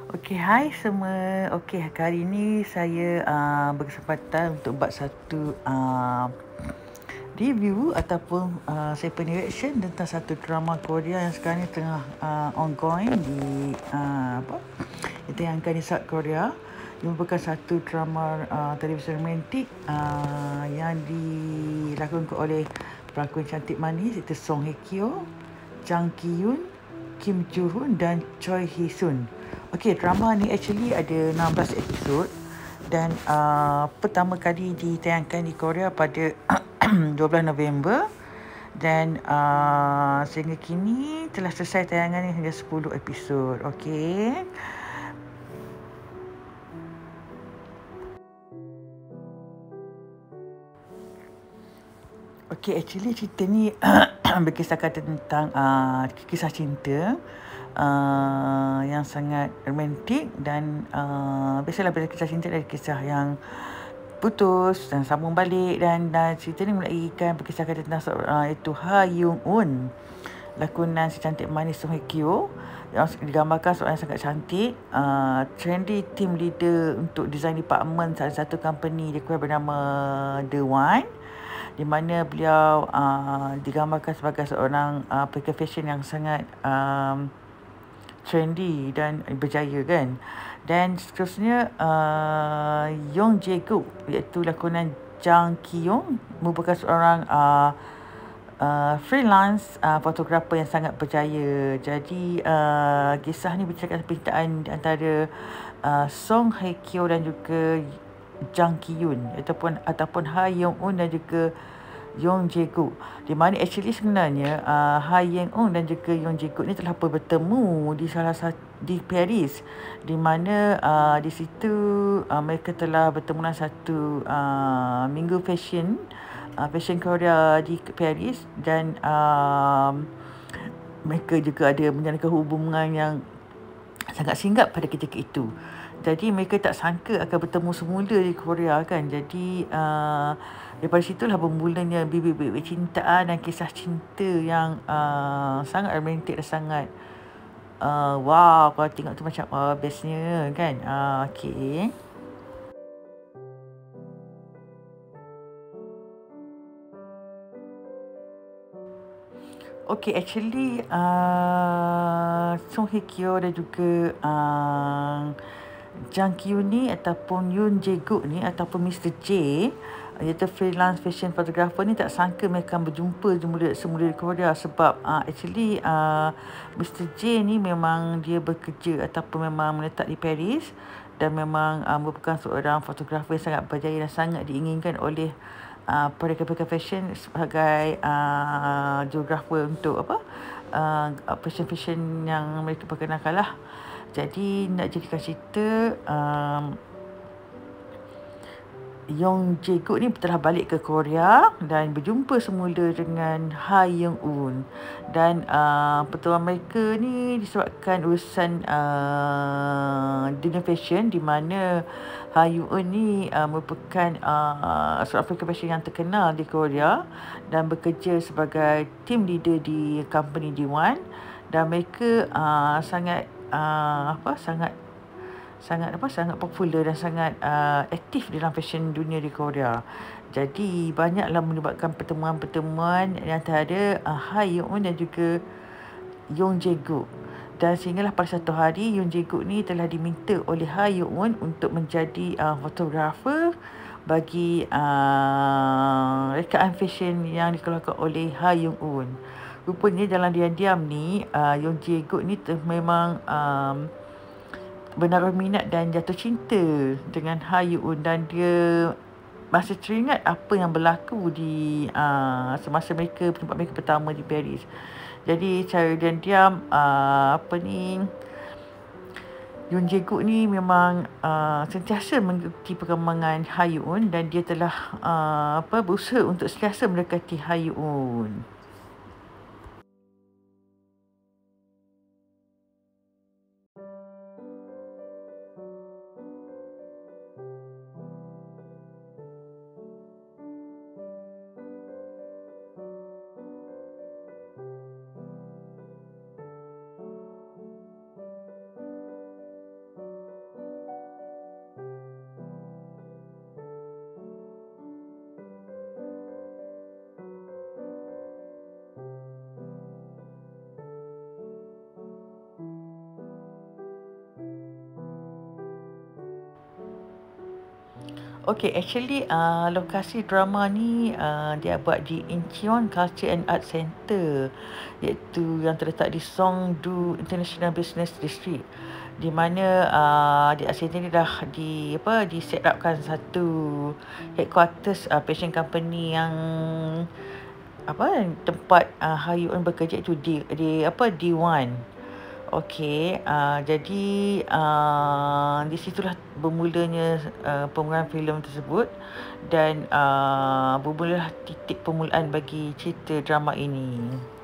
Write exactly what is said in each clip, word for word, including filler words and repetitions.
Okey, hai semua. Okey, kali ini saya uh, berkesempatan untuk buat satu uh, review ataupun uh, saya punya reaction tentang satu drama Korea yang sekarang ni tengah uh, ongoing di uh, apa? Ditayangkan di South Korea. Ia merupakan satu drama uh, televisi romantik uh, yang dilakonkan oleh pelakon cantik manis iaitu Song Hye Kyo, Jang Ki Yoon, Kim Joo Hoon dan Choi Hee Sun. Okey, drama ni actually ada enam belas episod dan uh, pertama kali ditayangkan di Korea pada dua belas November dan uh, sehingga kini telah selesai tayangan hingga sepuluh episod. Okey. Okey, actually cerita ni berkisahkan tentang uh, kisah cinta uh, yang sangat romantik dan uh, biasalah bila kisah cinta dari kisah yang putus dan sambung balik dan, dan cerita ni melagikan berkisahkan tentang seorang uh, itu Ha Young Un, lakonan si cantik manis Song Hye Kyo yang digambarkan seorang yang sangat cantik, uh, trendy team leader untuk design department salah satu company dia bernama The One, di mana beliau uh, digambarkan sebagai seorang uh, pelakon fashion yang sangat um, trendy dan berjaya kan. Dan seterusnya uh, Yong Jae-guk iaitu lakonan Jang Ki Yoon merupakan seorang uh, uh, freelance uh, fotografer yang sangat berjaya. Jadi uh, kisah ni berceritakan percintaan antara uh, Song Hye Kyo dan juga Jang Ki Yoon ataupun ataupun Ha Young Un dan juga Yong Jae-guk, di mana actually sebenarnya uh, Ha Young Un dan juga Yong Jae-guk ni telah bertemu di salah satu di Paris, di mana uh, di situ uh, mereka telah bertemu dalam satu uh, minggu fashion uh, fashion Korea di Paris dan um, mereka juga ada menjalankan hubungan yang sangat singgap pada ketika itu. Jadi mereka tak sangka akan bertemu semula di Korea kan. Jadi uh, daripada situlah bermulanya bibit-bibit cintaan dan kisah cinta yang uh, sangat romantik dan sangat uh, wow, kalau tengok tu macam uh, bestnya kan. Uh, okay. Okay, actually uh, Song Hye Kyo dan juga uh, Jang Ki Yoon ni ataupun Yoon Jae-guk ni ataupun mister J iaitu freelance fashion photographer ni tak sangka mereka akan berjumpa semula, semula di Korea sebab uh, actually uh, mister J ni memang dia bekerja ataupun memang menetap di Paris dan memang uh, merupakan seorang fotografer yang sangat berjaya dan sangat diinginkan oleh uh, pelakon-pelakon fashion sebagai uh, geografer untuk apa uh, fashion-fashion yang mereka perkenalkan lah. Jadi nak jadikan cerita um, Yong Jae-guk ni telah balik ke Korea dan berjumpa semula dengan Ha Young Un dan uh, pertemuan mereka ni disebabkan urusan uh, dunia fashion, di mana Ha Young Un ni uh, merupakan uh, seorang pelakon fashion yang terkenal di Korea dan bekerja sebagai team leader di company D one dan mereka uh, sangat uh, apa sangat sangat apa sangat popular dan sangat uh, aktif dalam fashion dunia di Korea. Jadi banyaklah menyebabkan pertemuan-pertemuan yang antara uh, Ha Young Un dan juga Yong Jae-guk. Dan sehinggalah pada satu hari Yong Jae-guk ni telah diminta oleh Ha Young Un untuk menjadi uh, fotografer bagi uh, rekaan fashion yang dikeluarkan oleh Ha Young Un. Rupanya dalam diam-diam ni uh, Yong Jae-guk ni memang um, benar minat dan jatuh cinta dengan Ha Young Un dan dia masih teringat apa yang berlaku di uh, semasa mereka tempat mereka pertama di Paris. Jadi cara diam-diam uh, apa ni Yong Jae-guk ni memang uh, sentiasa mengikuti perkembangan Ha Young Un dan dia telah uh, apa berusaha untuk sentiasa mendekati Ha Young Un. Okay, actually uh, lokasi drama ni uh, dia buat di Incheon Culture and Art Centre, iaitu yang terletak di Songdo International Business District, di mana uh, di Asia ni dah di apa di set upkan satu headquarters uh, fashion company yang apa tempat uh, Hayuan bekerja itu di di apa D one. Okey, uh, jadi uh, di situlah bermulanya uh, pembuatan filem tersebut, dan uh, bermulalah titik permulaan bagi cerita drama ini.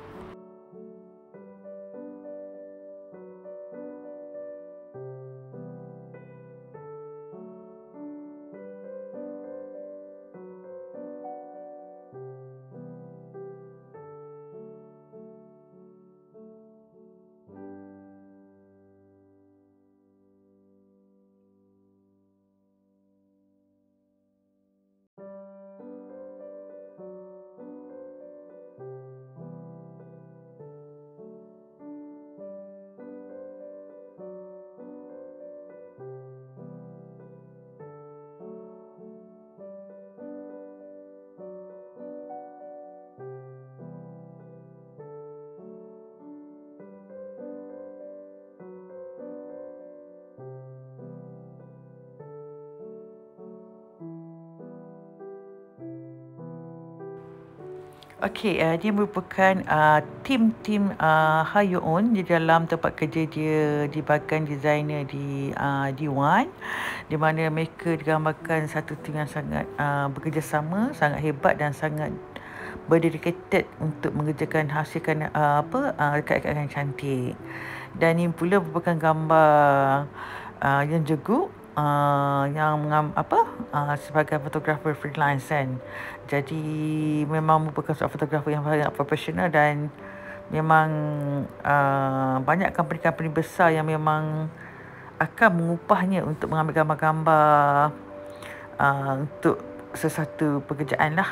Okey, uh, dia merupakan uh, tim-tim uh, Hayuon di dalam tempat kerja dia di bahagian designer di uh, D one, di mana mereka digambarkan satu tim yang sangat uh, bekerjasama, sangat hebat dan sangat berdedicated untuk mengerjakan hasilkan uh, apa uh, rekat-rekat yang cantik. Dan ini pula merupakan gambar uh, yang jegu uh, yang mengam, apa uh, sebagai fotografer freelance kan. Jadi memang merupakan seorang fotografer yang sangat profesional, dan memang uh, banyak company-company besar yang memang akan mengupahnya untuk mengambil gambar-gambar uh, untuk sesuatu pekerjaan lah.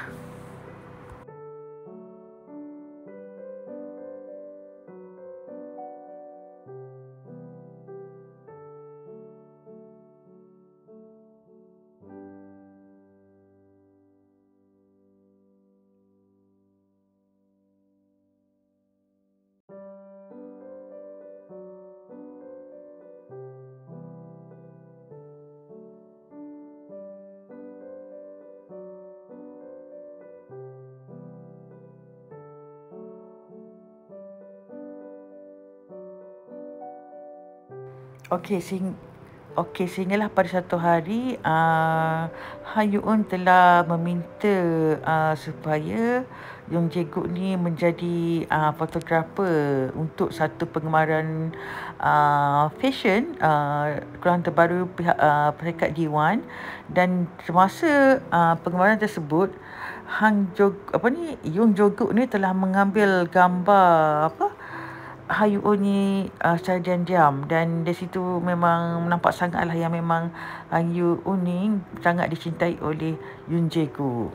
Okey, sing Okey, sehinggalah pada satu hari uh, Hayuon telah meminta uh, supaya Yoon Jae-guk ni menjadi uh, fotografer untuk satu pengemaran uh, fashion uh, keluaran terbaru pihak uh, peringkat D one, dan semasa uh, pengemaran tersebut Hang Jo apa ni Yoon Jae-guk ni telah mengambil gambar apa Hayuon ni uh, secara diam-diam, dan dari situ memang nampak sangatlah yang memang Hayuon ni sangat dicintai oleh Yoon Jae-guk.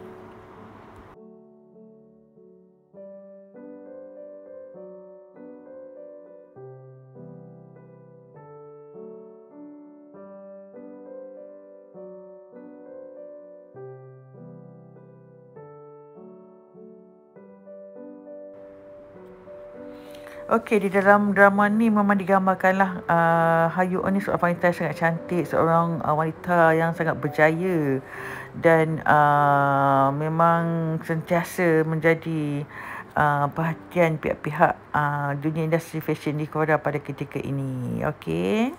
Okey, di dalam drama ni memang digambarkanlah uh, Hayuon ni seorang wanita yang sangat cantik, seorang uh, wanita yang sangat berjaya, dan uh, memang sentiasa menjadi uh, perhatian pihak-pihak uh, dunia industri fashion di Korea pada ketika ini. Okey.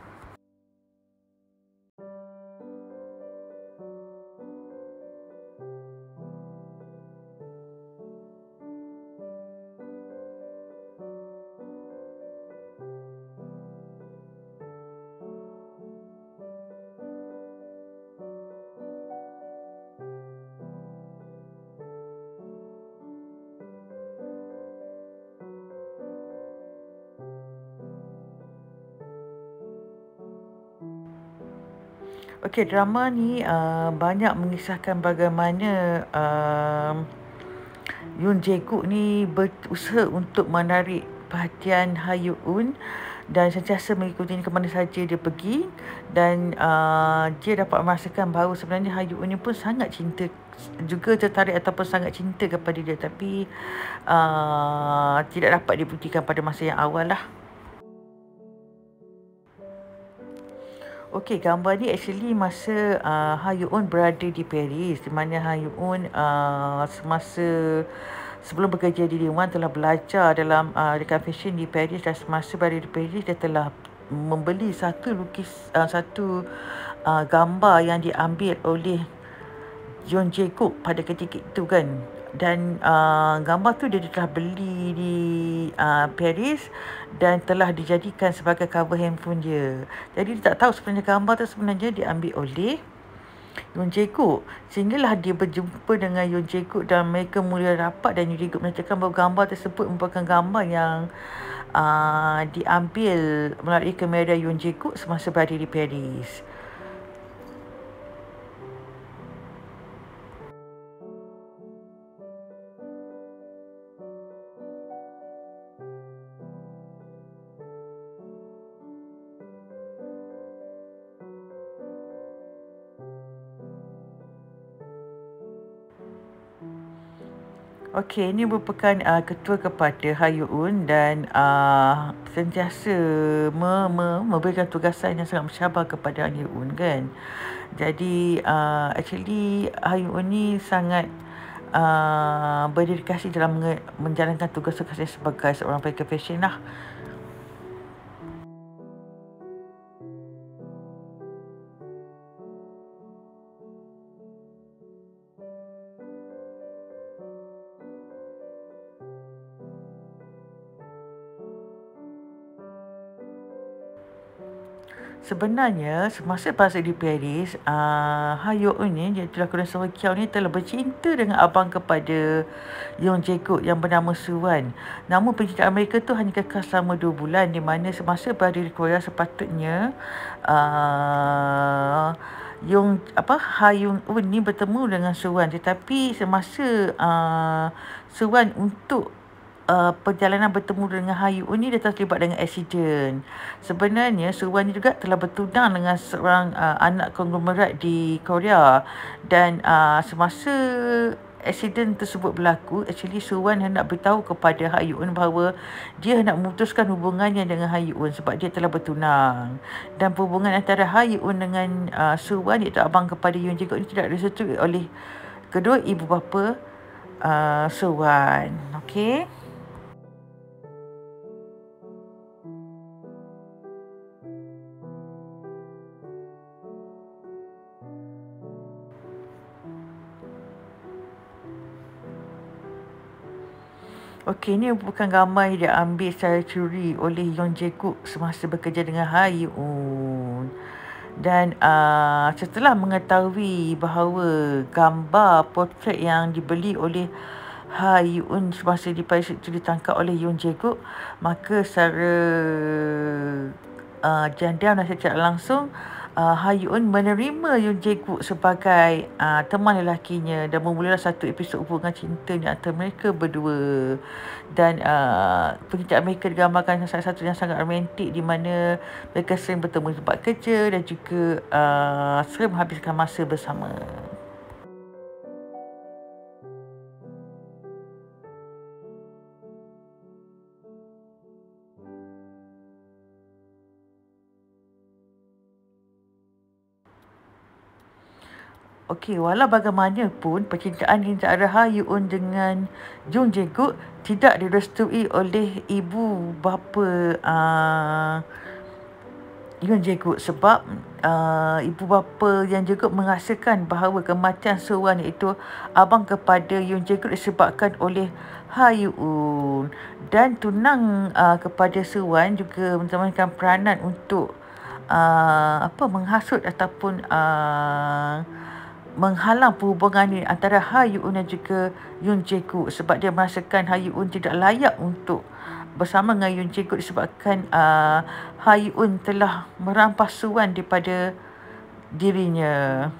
Okey, drama ni uh, banyak mengisahkan bagaimana uh, Yoon Jae-guk ni berusaha untuk menarik perhatian Hayun dan sentiasa mengikutinya ke mana saja dia pergi, dan uh, dia dapat merasakan bahawa sebenarnya Hayun ni pun sangat cinta, juga tertarik ataupun sangat cinta kepada dia, tapi uh, tidak dapat dibuktikan pada masa yang awal lah. Okey, gambar ni actually masa uh, Hayun berada di Paris, di mana Hayun uh, semasa sebelum bekerja di Dewan telah belajar dalam uh, dekat fashion di Paris, dan semasa berada di Paris dia telah membeli satu lukis uh, satu uh, gambar yang diambil oleh Yoon Jae-guk pada ketika itu kan. Dan uh, gambar tu dia telah beli di uh, Paris dan telah dijadikan sebagai cover handphone dia. Jadi dia tak tahu sebenarnya gambar tu sebenarnya diambil oleh Yoon Jae-guk. Sehinggalah dia berjumpa dengan Yoon Jae-guk dan mereka mula rapat, dan Yoon Jae-guk menyatakan bahawa gambar tersebut merupakan gambar yang uh, diambil melalui kamera Yoon Jae-guk semasa berada di Paris. Okey, ini merupakan uh, ketua kepada Hayun, dan uh, sentiasa me, me, memberikan tugasan yang sangat mencabar kepada Hayun kan. Jadi uh, actually Hayun ni sangat uh, berdedikasi dalam menjalankan tugas-tugasnya sebagai seorang pelakon fashion lah. Sebenarnya semasa berada di Paris, uh, Hayun ni, iaitu lakonan Song Hye Kyo ni, telah bercinta dengan abang kepada Yoon Jae-guk yang bernama Suwan. Namun percintaan mereka tu hanya kekal selama dua bulan, di mana semasa berada di Korea sepatutnya uh, Yoon apa Hayun ni bertemu dengan Suwan, tetapi semasa uh, Suwan untuk Uh, perjalanan bertemu dengan Hayun ni, dia terlibat dengan aksiden. Sebenarnya Suwan ni juga telah bertunang dengan seorang uh, anak konglomerat di Korea, dan uh, semasa aksiden tersebut berlaku, actually Suwan hendak beritahu kepada Hayun bahawa dia hendak memutuskan hubungannya dengan Hayun sebab dia telah bertunang, dan hubungan antara Hayun dengan uh, Suwan, iaitu abang kepada Yoon Jae-guk ni, tidak disetujui oleh kedua ibu bapa uh, Suwan. Okey. Okey, ini bukan gambar yang diambil secara curi oleh Yoon Jae-guk semasa bekerja dengan Hayun. Dan uh, setelah mengetahui bahawa gambar portret yang dibeli oleh Hayun semasa di Paris itu ditangkap oleh Yoon Jae-guk, maka secara uh, diam-diam dan secara langsung uh, Hayun menerima Yoon Jae-guk sebagai uh, teman lelakinya, dan bermulalah satu episod hubungan cinta di antara mereka berdua. Dan uh, percintaan mereka digambarkan salah satu yang sangat romantik, di mana mereka sering bertemu di tempat kerja dan juga uh, sering menghabiskan masa bersama. Okey, walau bagaimanapun percintaan di antara Hayun dengan Yoon Jae-guk tidak direstui oleh ibu bapa uh, Yoon Jae-guk, sebab uh, ibu bapa Yoon Jae-guk merasakan bahawa kematian Suwan, iaitu abang kepada Yoon Jae-guk, disebabkan oleh Hayun, dan tunang uh, kepada Suwan juga menjalankan peranan untuk uh, apa menghasut ataupun uh, menghalang perhubungan ini antara Hayun dan juga Yoon Jae-guk, sebab dia merasakan Hayun tidak layak untuk bersama dengan Yoon Jae-guk disebabkan uh, Hayun telah merampas Suwan daripada dirinya.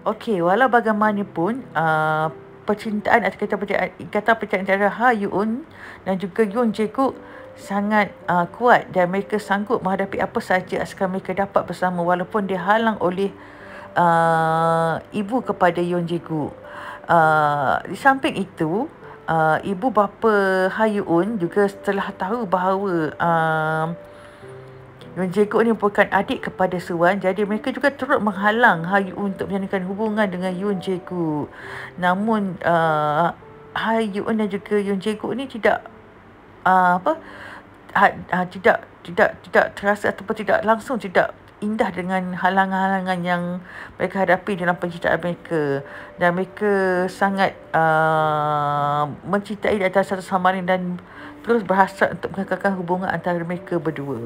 Okey, walau bagaimanapun, uh, percintaan atau kata percintaan, ikatan percintaan antara Ha Yoon dan juga Yoon Jae-guk sangat uh, kuat dan mereka sanggup menghadapi apa sahaja asalkan mereka dapat bersama walaupun dihalang oleh uh, ibu kepada Yoon Jae-guk. Uh, di samping itu, uh, ibu bapa Ha Yoon juga setelah tahu bahawa uh, Yoon Jae-guk ni merupakan adik kepada Suwan, jadi mereka juga turut menghalang Ha Yoon untuk menyambungkan hubungan dengan Yoon Jae-guk. Namun uh, Ha Yoon dan juga Yoon Jae-guk ni tidak uh, apa ha, ha, tidak tidak tidak terasa ataupun tidak langsung tidak indah dengan halangan-halangan yang mereka hadapi dalam percintaan mereka, dan mereka sangat uh, mencintai antara satu sama lain dan terus berhasrat untuk mengekalkan hubungan antara mereka berdua.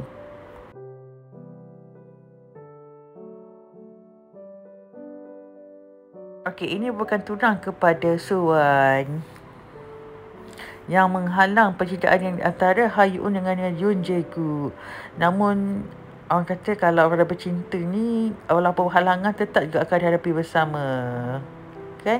Okey, ini bukan tunang kepada Suwan yang menghalang percintaan yang antara Ha Yoon dengan Yoon Jae-guk. Namun orang kata kalau orang bercinta ni walaupun halangan tetap juga akan dihadapi bersama. Kan?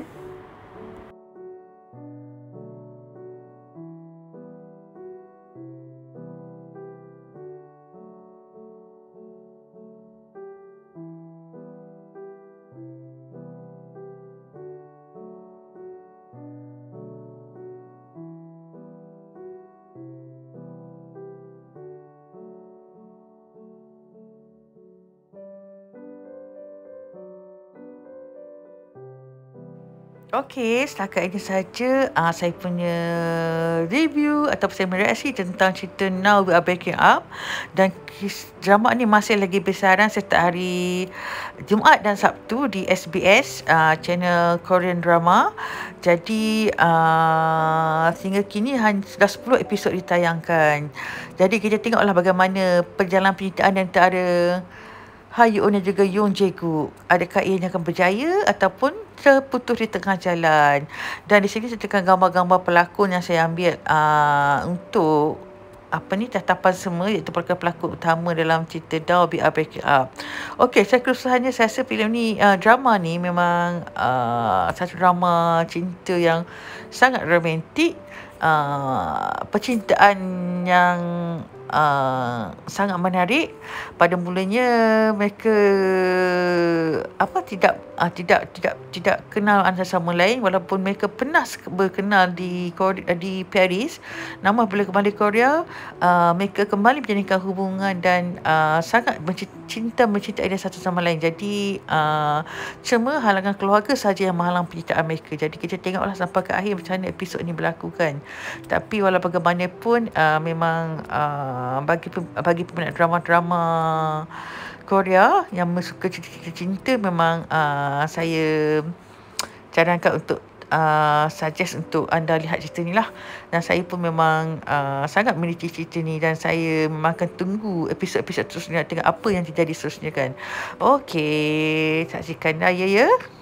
Okey, setakat ini saja uh, saya punya review ataupun saya mereaksi tentang cerita Now We Are Breaking Up, dan kis, drama ni masih lagi bersiaran setiap hari Jumaat dan Sabtu di S B S uh, channel Korean drama. Jadi uh, sehingga kini hanya sudah sepuluh episod ditayangkan. Jadi kita tengoklah bagaimana perjalanan percintaan antara Ha Yoon dan juga Yoon Jae-guk. Adakah ianya akan berjaya ataupun terputus di tengah jalan. Dan di sini sertakan gambar-gambar pelakon yang saya ambil uh, untuk apa ni tatapan semua, iaitu pelakon-pelakon utama dalam cerita Now We Are Breaking Up. Okey, saya keseluruhannya saya rasa filem ni, uh, drama ni memang uh, satu drama cinta yang sangat romantik. Uh, percintaan yang uh, sangat menarik. Pada mulanya mereka apa tidak uh, tidak tidak tidak kenal antara sama lain walaupun mereka pernah berkenal di Korea, di Paris. Namun bila kembali Korea, uh, mereka kembali menjalinkan hubungan dan uh, sangat cinta mencintai satu sama lain. Jadi uh, cuma halangan keluarga saja yang menghalang percintaan mereka. Jadi kita tengoklah sampai ke akhir macam mana episod ni berlaku kan. Tapi walau bagaimanapun uh, memang uh, bagi bagi peminat drama-drama Korea yang suka cerita-cerita cinta, memang uh, saya cadangkan untuk uh, suggest untuk anda lihat cerita ni lah. Dan saya pun memang uh, sangat meniti cerita ni, dan saya memang akan tunggu episod-episod seterusnya, tengok apa yang terjadi seterusnya kan. Okey, saksikan dah ya ya.